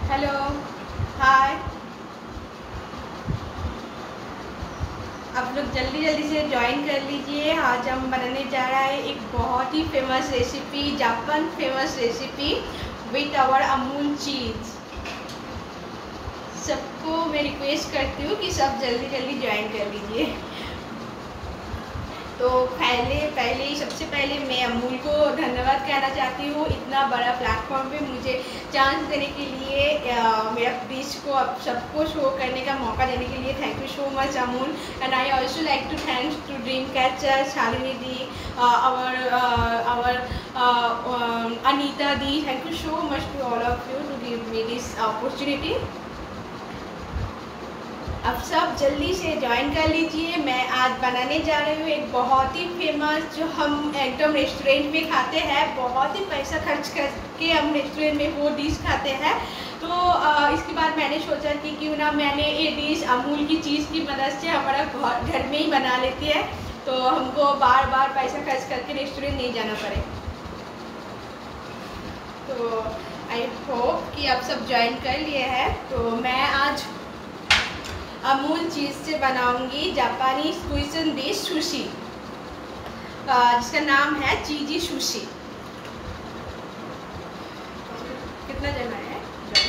Hello, हाय। आप लोग जल्दी जल्दी से ज्वाइन कर लीजिए। आज हम बनाने जा रहा है एक बहुत ही famous recipe, Japan famous recipe with our Amul cheese. सबको मैं रिक्वेस्ट करती हूँ कि सब जल्दी जल्दी ज्वाइन कर लीजिए। तो सबसे पहले मैं अमूल को धन्यवाद कहना चाहती हूँ इतना बड़ा प्लेटफॉर्म पे मुझे चांस देने के लिए, मेरा डिश को अब सबको शो करने का मौका देने के लिए। Thank you so much Amul. And I also like to thanks to dream catcher, Shalini di, our Anita di. Thank you so much to all of you to give me this opportunity. अब सब जल्दी से ज्वाइन कर लीजिए। मैं आज बनाने जा रही हूँ एक बहुत ही फेमस, जो हम एकदम रेस्टोरेंट में खाते हैं, बहुत ही पैसा खर्च करके हम रेस्टोरेंट में वो डिश खाते हैं। तो इसके बाद मैंने सोचा कि क्यों ना मैंने ये डिश अमूल की चीज़ की मदद से हमारा घर में ही बना लेती है, तो हमको बार बार पैसा खर्च करके रेस्टोरेंट नहीं जाना पड़े। तो आई होप कि आप सब ज्वाइन कर लिए हैं। तो मैं आज अमूल चीज़ से बनाऊंगी जापानी क्विज़न डिश सुशी, जिसका नाम है चीजी सुशी। कितना जमा है?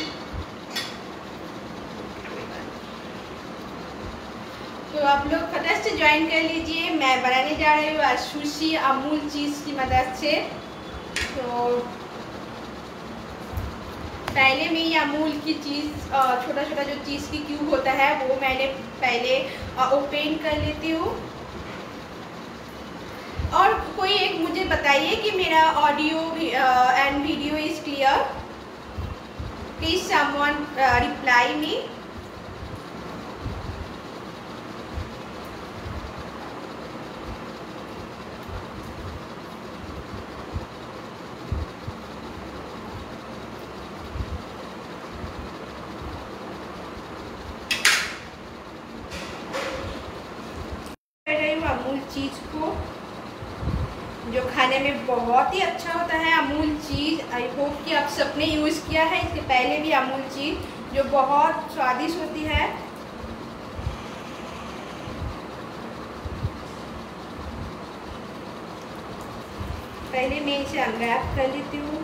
तो आप लोग फटाफट से ज्वाइन कर लीजिए। मैं बनाने जा रही हूँ आज सुशी अमूल चीज़ की मदद से। तो पहले में ये अमूल की चीज़, छोटा छोटा जो चीज़ की क्यूब होता है वो मैंने पहले ओपन कर लेती हूँ। और कोई एक मुझे बताइए कि मेरा audio and video is clear. Please someone reply me. Amul cheese को, जो खाने में बहुत ही अच्छा होता है अमूल चीज़। आई होप कि आप सबने यूज़ किया है इसके पहले भी अमूल चीज़, जो बहुत स्वादिष्ट होती है। पहले मैं इसे अनरैप कर लेती हूँ।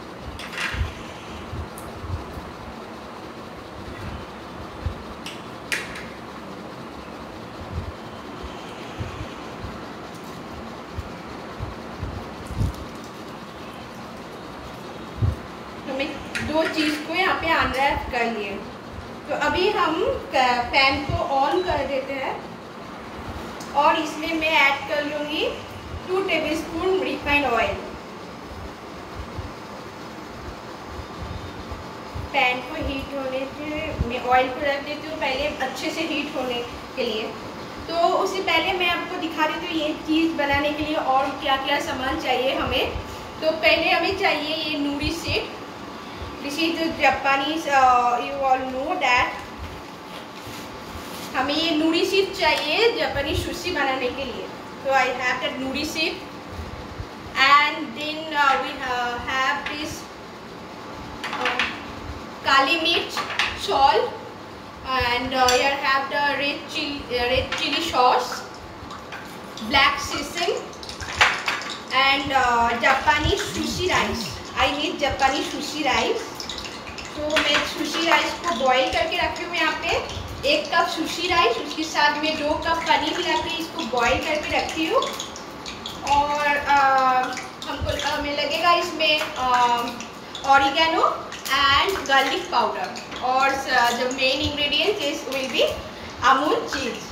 दो चीज़ को यहाँ पे अनरैप कर लिए। तो अभी हम पैन को ऑन कर देते हैं और इसमें मैं ऐड कर लूँगी 2 टेबलस्पून रिफाइंड ऑयल। पैन को हीट होने से मैं ऑयल को रख देती हूँ पहले, अच्छे से हीट होने के लिए। तो उससे पहले मैं आपको दिखा देती हूँ ये चीज़ बनाने के लिए और क्या क्या सामान चाहिए हमें। तो पहले हमें चाहिए ये nori seed. This is the Japanese, you all know that। हमें ये नूरी सीड चाहिए जापानी सुशी बनाने के लिए। तो I have that nori seed, and then we have this काली मिर्च, salt, and here have the red chili sauce, black sesame, and Japanese sushi rice। I need Japanese sushi rice। तो मैं सुशी राइस को boil करके रखी हूँ यहाँ पे। 1 कप सुशी राइस, उसके साथ में 2 कप पानी मिला के इसको बॉईल करके रखी हूँ। और हमको हमें लगेगा इसमें ऑरिगेनो एंड गार्लिक पाउडर, और जो main ingredient is will be Amul cheese.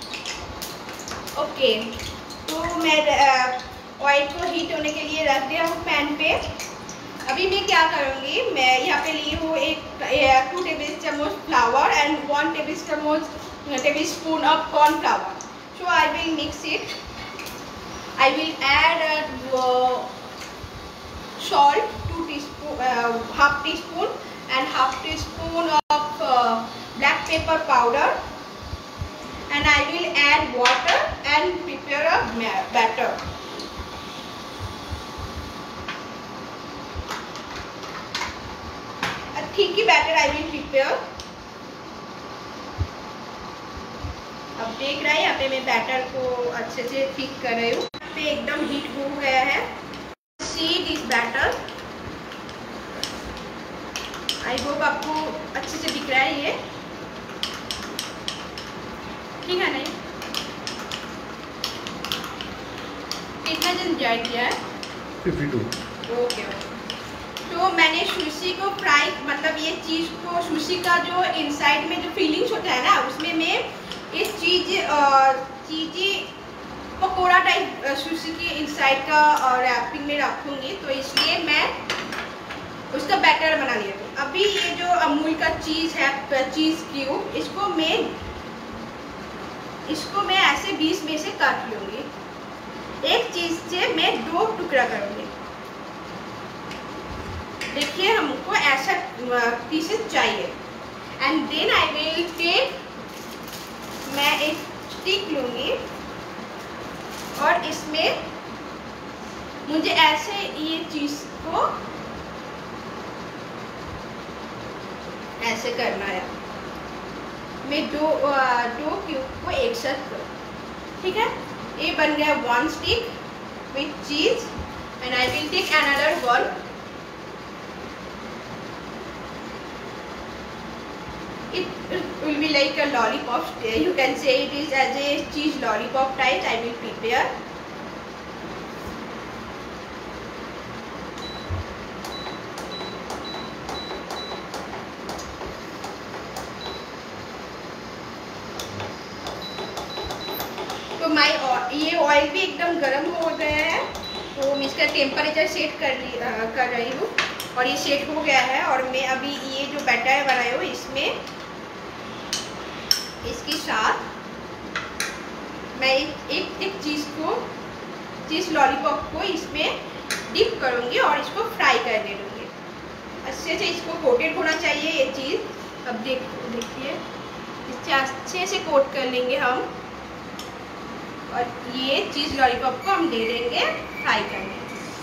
Okay, तो मैं ऑयल को हीट होने के लिए रख दिया हूँ पैन पे। अभी मैं क्या करूँगी, मैं यहाँ पे ली हूँ 2 टेबल चम्मच flour and 1 table spoon of corn flour. So I will mix it. I will add salt 2 teaspoon, half teaspoon, and half teaspoon of black pepper powder, and I will add water and prepare a batter। Thick batter I will prepare. अब देख रहा है यहाँ पे मैं batter को अच्छे से थिक कर रही हूँ। यहाँ पे एकदम हीट हो गया है। See this batter, I hope आपको अच्छे से दिख रहा है ये, ठीक है नहीं? कितना जन ज्वाइन किया है? 52। ओके। तो मैंने सुशी को फ्राई, मतलब ये चीज़ को, सुशी का जो इनसाइड में जो फीलिंग्स होता है ना, उसमें मैं इस चीज़ पकोड़ा टाइप सुशी के इनसाइड का रैपिंग में रखूँगी। तो इसलिए मैं उसका बैटर बना लिया हूँ। अभी ये जो अमूल का चीज़ है, चीज़ क्यूब, इसको मैं ऐसे 20 में से काट लूँगी। एक चीज़ से मैं 2 टुकड़ा करूँगी। देखिए हमको ऐसा पीसेस चाहिए। And then I will take, मैं एक स्टिक लूँगी और इसमें मुझे ऐसे ये चीज़ को ऐसे करना है। मैं दो क्यूब को एक साथ करूँ, ठीक है? ये बन गया 1 stick with cheese. And I will take another 1। It will be like a lollipop. You can say it is as a cheese lollipop type. I will prepare. तो ये ऑयल भी एकदम गर्म हो गया है, तो मैं इसका टेम्परेचर सेट कर रही हूँ और ये सेट हो गया है। और मैं अभी ये जो बैटर बनाई हूँ इसमें, इसके साथ मैं एक चीज़ लॉलीपॉप को इसमें डिप करूँगी और इसको फ्राई करने दूँगी। अच्छे से इसको कोटेड होना चाहिए ये चीज़। अब देखिए इससे अच्छे से कोट कर लेंगे हम, और ये चीज़ लॉलीपॉप को हम दे देंगे फ्राई करने।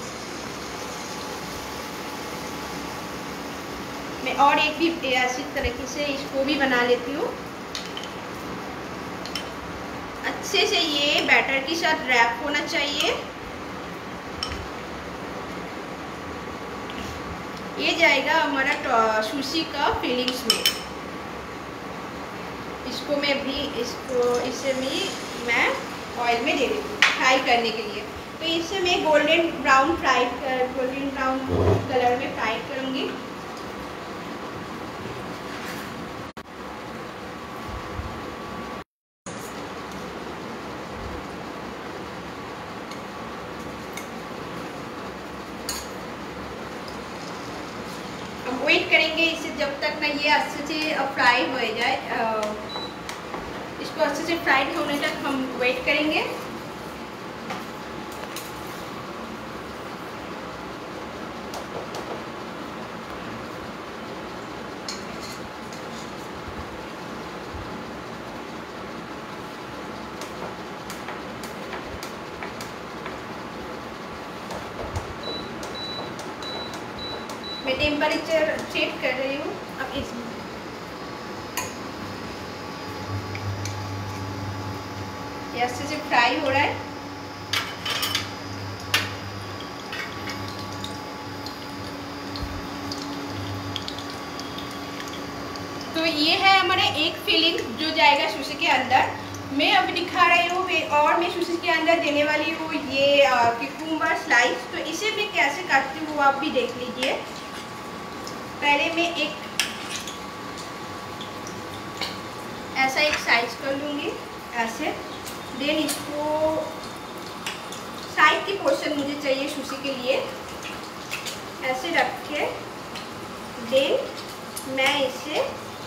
मैं और एक भी ऐसी तरीके से इसको भी बना लेती हूँ। अच्छे से ये बैटर के साथ रैप होना चाहिए। ये जाएगा हमारा सुशी का फीलिंग्स में। इसको इसे भी मैं ऑयल में दे देती हूँ फ्राई करने के लिए। तो इसे मैं गोल्डन ब्राउन कलर में फ्राई करूँगी। अब वेट करेंगे इसे जब तक ना ये अच्छे से फ्राई हो जाए। इसको अच्छे से फ्राइड होने तक हम वेट करेंगे। मैं टेम्परेचर सेट कर रही हूँ। अब इसमें ये अच्छे से फ्राई हो रहा है। तो ये है हमारे एक फिलिंग जो जाएगा सुशी के अंदर। मैं अभी दिखा रही हूँ और मैं सुशी के अंदर देने वाली हूँ ये क्यूकम्बर स्लाइस। तो इसे मैं कैसे काटती हूँ आप भी देख लीजिए। पहले मैं ऐसा एक साइज कर लूँगी ऐसे। देन इसको साइड की पोर्शन मुझे चाहिए सुशी के लिए, ऐसे रख के देन मैं इसे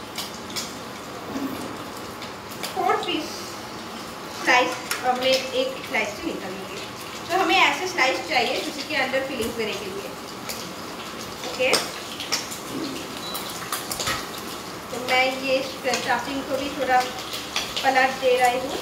4 पीस स्लाइस मैं एक स्लाइस से निकालूंगी। तो हमें ऐसे स्लाइस चाहिए सुशी के अंदर फिलिंग करने के लिए। ओके, तो मैं ये स्टफिंग को भी थोड़ा पलट दे रही हूँ।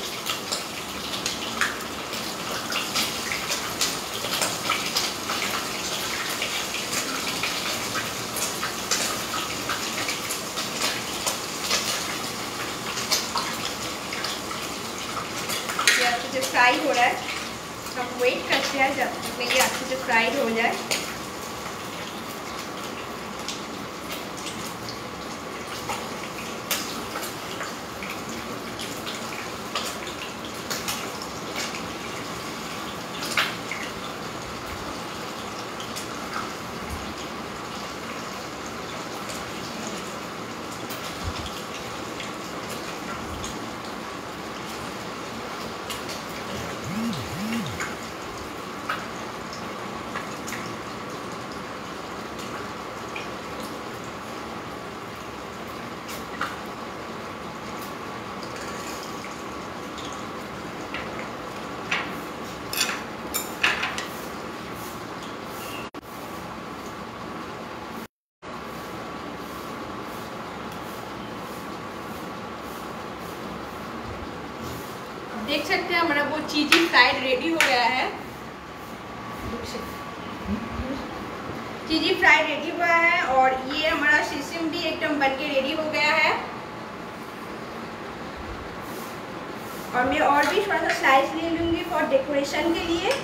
वेट करते हैं जब तक ये अच्छे से फ्राइड हो जाए। देख सकते हैं हमारा वो चीज़ी फ्राइड रेडी हो गया है। चीज़ी फ्राइड रेडी हुआ है और ये हमारा सिसम भी एकदम बनके रेडी हो गया है। और मैं और भी थोड़ा सा स्लाइस ले लूँगी फॉर डेकोरेशन के लिए।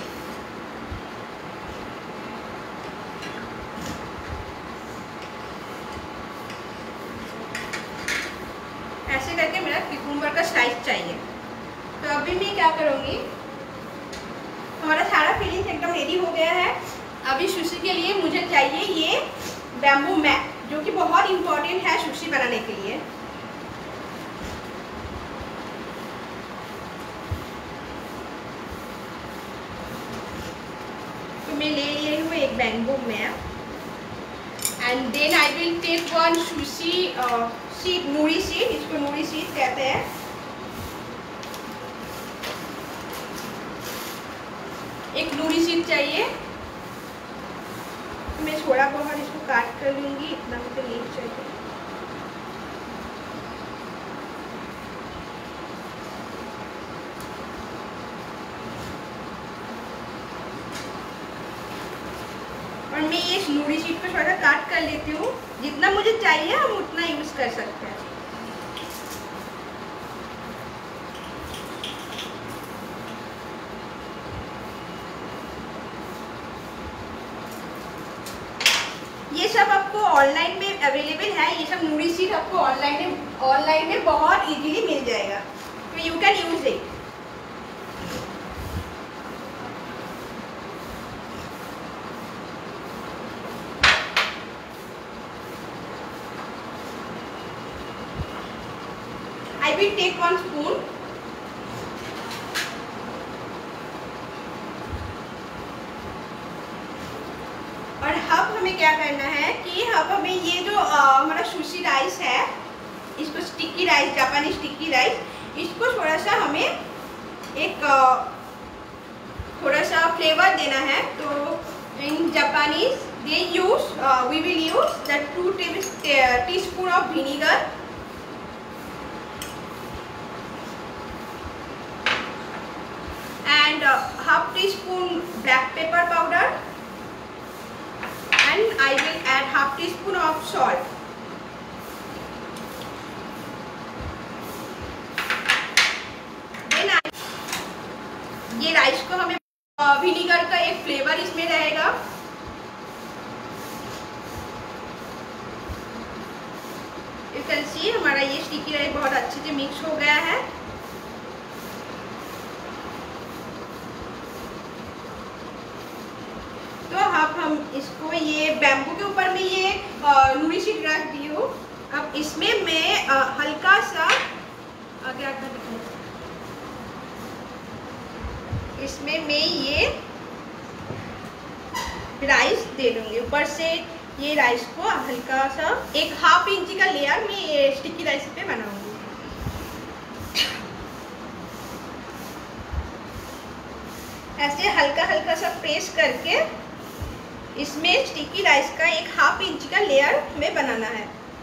ऐसे करके मेरा क्यूकम्बर का स्लाइस चाहिए। तो अभी मैं क्या करूँगी, हमारा सारा फिलिंग एकदम रेडी हो गया है। अभी सुशी के लिए मुझे चाहिए ये बैम्बू मैट, जो कि बहुत इम्पोर्टेंट है सुशी बनाने के लिए। तो मैं ले रही हूँ एक bamboo mat and then I will take one sushi sheet, nori sheet, इसको नूरी शीट कहते हैं। एक नूरी शीट चाहिए। मैं थोड़ा बहुत इसको काट कर लूँगी, इतना मुझे नहीं चाहिए। और मैं ये नूरी शीट पे थोड़ा सा काट कर लेती हूँ। जितना मुझे चाहिए हम उतना यूज़ कर सकते हैं। ये सब आपको ऑनलाइन में अवेलेबल है। ये सब नूरी शीट आपको ऑनलाइन में बहुत इजीली मिल जाएगा, तो you can use it. I will take 1 spoon. और अब हमें क्या करना है कि अब हमें ये जो हमारा सुशी राइस है, इसको स्टिकी राइस, जापानी स्टिकी राइस, इसको थोड़ा सा हमें एक थोड़ा सा फ्लेवर देना है। तो in Japanese we will use the 2 teaspoon of vinegar and half teaspoon black pepper powder, and I will add half teaspoon of salt. Then ये राइस को हमें विनीगर का एक फ्लेवर इसमें रहेगा। यू कैन सी हमारा ये स्टिकी राइस बहुत अच्छे से मिक्स हो गया है। तो अब हम इसको ये बैम्बू के ऊपर में ये नूरी शीट रख दी हूँ। अब इसमें मैं हल्का सा आगे इसमें मैं ये राइस दे दूंगी ऊपर से। ये राइस को हल्का सा एक ½ इंच का लेयर में ये स्टिकी राइस पे बनाऊंगी। ऐसे हल्का हल्का सा प्रेस करके इसमें स्टिकी राइस का एक ½ इंच का लेयर में बनाना है।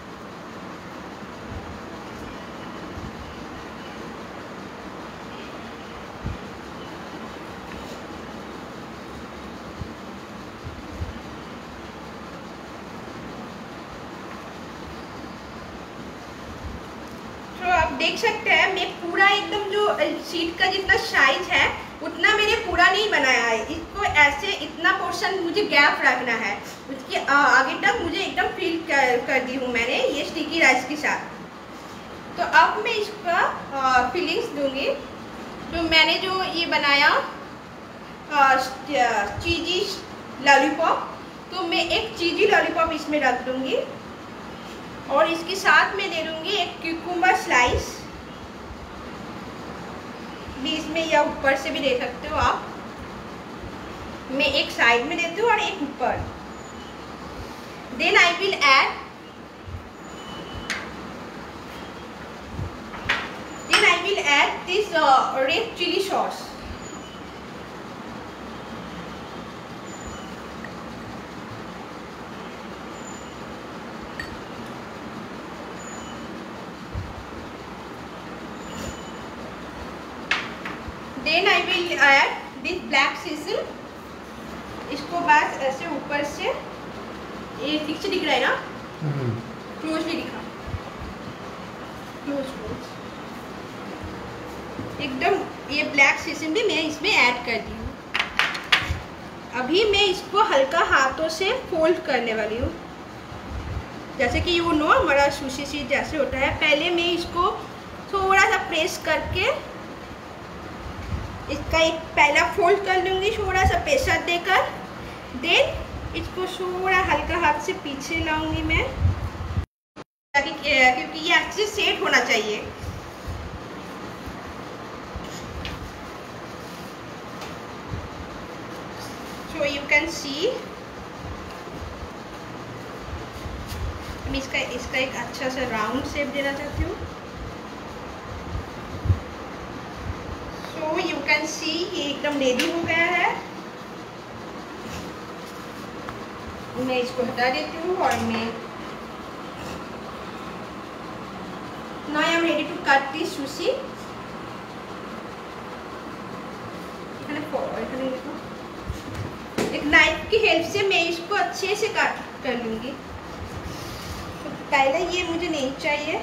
तो आप देख सकते हैं मैं पूरा एकदम जो शीट का जितना साइज है उतना मैंने पूरा नहीं बनाया है पोर्शन मुझे गैप रखना है, उसके आगे तक मुझे एकदम फिल कर दी हूँ मैंने ये स्टिकी राइस के साथ। तो अब मैं इसका फिलिंग्स दूंगी। तो मैंने जो ये बनाया चीज़ी लॉलीपॉप, तो मैं एक चीज़ी लॉलीपॉप इसमें रख दूंगी और इसके साथ में दे दूंगी एक क्यूकम्बर स्लाइस, बीच में या ऊपर से भी दे सकते हो आप। मैं एक साइड में देती हूँ और एक ऊपर। Then I will add this red chilli sauce. Then I will add this black season. इसको बस ऐसे ऊपर से, ये ठीक से दिख रहा है ना, क्लोज भी दिखा, क्लोज एकदम। ये ब्लैक सीजन भी मैं इसमें ऐड कर दी हूँ। अभी मैं इसको हल्का हाथों से फोल्ड करने वाली हूँ, जैसे कि यू नो हमारा सुशी शीट जैसे होता है। पहले मैं इसको थोड़ा सा प्रेस करके इसका एक पहला फोल्ड कर लूँगी, थोड़ा सा प्रेशर देकर। देन इसको थोड़ा हल्का हाथ से पीछे लाऊंगी मैं, ताकि क्योंकि ये अच्छे से सेट होना चाहिए। सो यू कैन सी मैं इसका एक अच्छा सा राउंड शेप देना चाहती हूँ। यू कैन सी ये एकदम रेडी हो गया है। मैं इसको हटा देती हूँ और मैं now I am ready to cut this sushi. एक नाइफ की हेल्प से मैं इसको अच्छे से कट कर लूँगी। तो पहले ये मुझे नहीं चाहिए,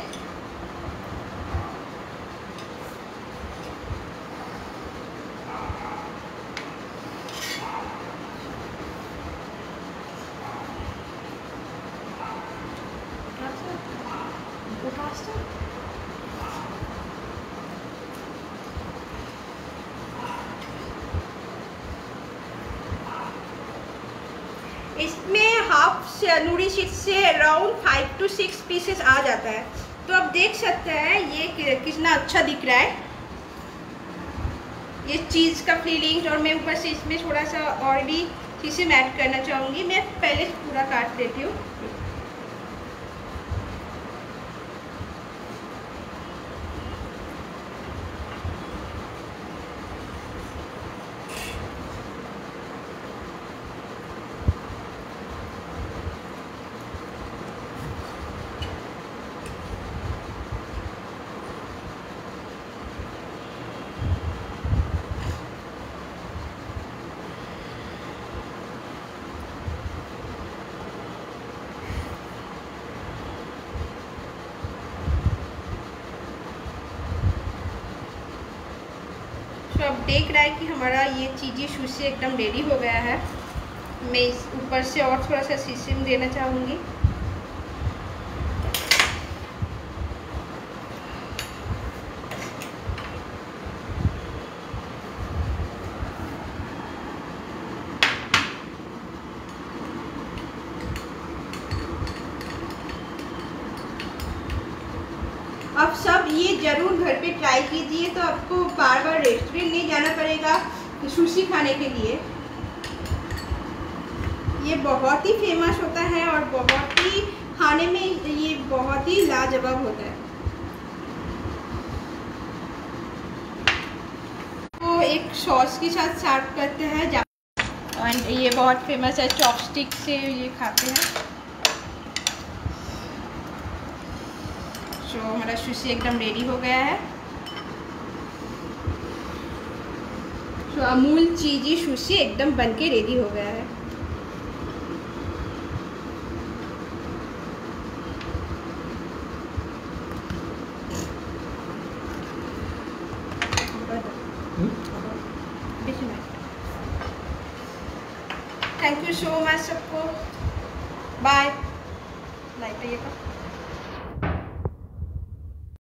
इसमें हाफ नूरी शीट से अराउंड 5 to 6 पीसेस आ जाता है। तो आप देख सकते हैं ये कितना अच्छा दिख रहा है, ये चीज़ का फीलिंग। और मैं ऊपर से इसमें थोड़ा सा और भी चीज़ें ऐड करना चाहूँगी। मैं पहले पूरा काट देती हूँ। तो अब देख रहा है कि हमारा ये चीज़ी सुशी एकदम रेडी हो गया है। मैं इस ऊपर से और थोड़ा सा सीसम देना चाहूँगी। अब सब ये ज़रूर घर पे ट्राई कीजिए, तो आपको बार बार रेस्टोरेंट नहीं जाना पड़ेगा सुशी खाने के लिए। ये बहुत ही फेमस होता है और बहुत ही खाने में ये बहुत ही लाजवाब होता है। तो एक सॉस के साथ सर्व करते हैं, और ये बहुत फेमस है, चॉपस्टिक से ये खाते हैं। तो हमारा सुशी एकदम रेडी हो गया है। तो अमूल चीज़ी सुशी एकदम बनके रेडी हो गया है। थैंक यू सो मच सबको, बाय। लाइक